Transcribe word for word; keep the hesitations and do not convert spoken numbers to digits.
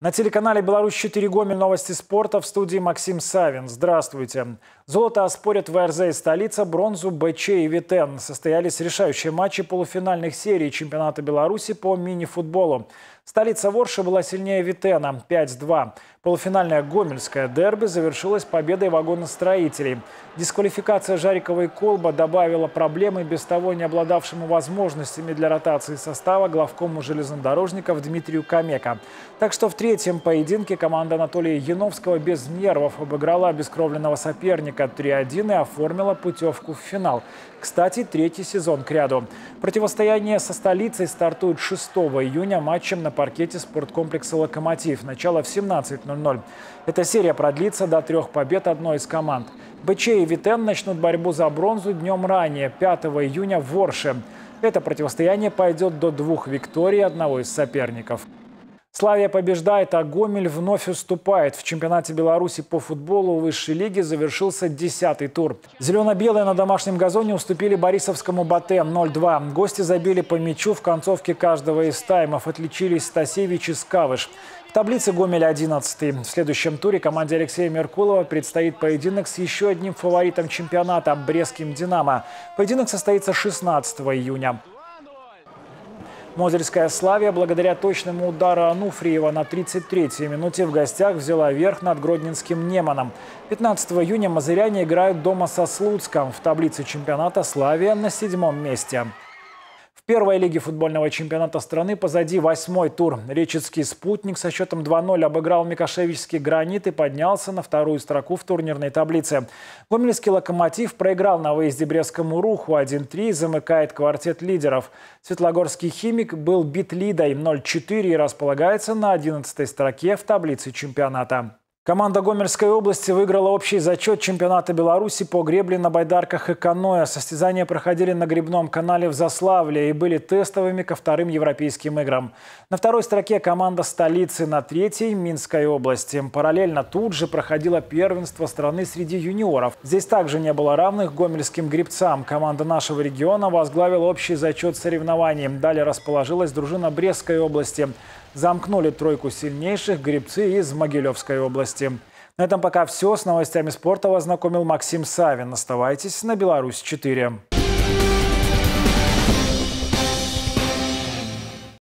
На телеканале «Беларусь четыре Гомель» новости спорта, в студии Максим Савин. Здравствуйте. Золото оспорят ВРЗ и Столица, бронзу БЧ и Витен. Состоялись решающие матчи полуфинальных серий чемпионата Беларуси по мини-футболу. Столица Ворша была сильнее Витена пять-два. Полуфинальное гомельское дерби завершилось победой вагоностроителей. Дисквалификация Жарикова и Колба добавила проблемы без того не обладавшему возможностями для ротации состава главкому железнодорожников Дмитрию Камека. Так что в третьем поединке команда Анатолия Яновского без нервов обыграла обескровленного соперника три-один и оформила путевку в финал. Кстати, третий сезон кряду. Противостояние со Столицей стартует шестого июня матчем на паркете спорткомплекса «Локомотив». Начало в семнадцать ноль-ноль. Эта серия продлится до трех побед одной из команд. БЧ и Витен начнут борьбу за бронзу днем ранее, пятого июня в Ворше. Это противостояние пойдет до двух викторий одного из соперников. Славия побеждает, а Гомель вновь уступает. В чемпионате Беларуси по футболу высшей лиги завершился десятый тур. Зелено-белые на домашнем газоне уступили борисовскому «Батэ» ноль-два. Гости забили по мячу в концовке каждого из таймов. Отличились Стасевич и Скавыш. В таблице Гомель одиннадцатый. В следующем туре команде Алексея Меркулова предстоит поединок с еще одним фаворитом чемпионата – брестским «Динамо». Поединок состоится шестнадцатого июня. Мозырская «Славия» благодаря точному удару Ануфриева на тридцать третьей минуте в гостях взяла верх над гродненским «Неманом». пятнадцатого июня мозыряне играют дома со Слуцком. В таблице чемпионата «Славия» на седьмом месте. В первой лиге футбольного чемпионата страны позади восьмой тур. Речицкий «Спутник» со счетом два-ноль обыграл Микошевичский «Гранит» и поднялся на вторую строку в турнирной таблице. Гомельский «Локомотив» проиграл на выезде Брестскому «Руху» один-три и замыкает квартет лидеров. Светлогорский «Химик» был бит Лидой ноль-четыре и располагается на одиннадцатой строке в таблице чемпионата. Команда Гомельской области выиграла общий зачет чемпионата Беларуси по гребле на байдарках и каноэ. Состязания проходили на гребном канале в Заславле и были тестовыми ко вторым европейским играм. На второй строке команда Столицы, на третьей – Минской области. Параллельно тут же проходило первенство страны среди юниоров. Здесь также не было равных гомельским гребцам. Команда нашего региона возглавила общий зачет соревнований. Далее расположилась дружина Брестской области. Замкнули тройку сильнейших гребцы из Могилевской области. На этом пока все. С новостями спорта вас знакомил Максим Савин. Оставайтесь на Беларусь четыре.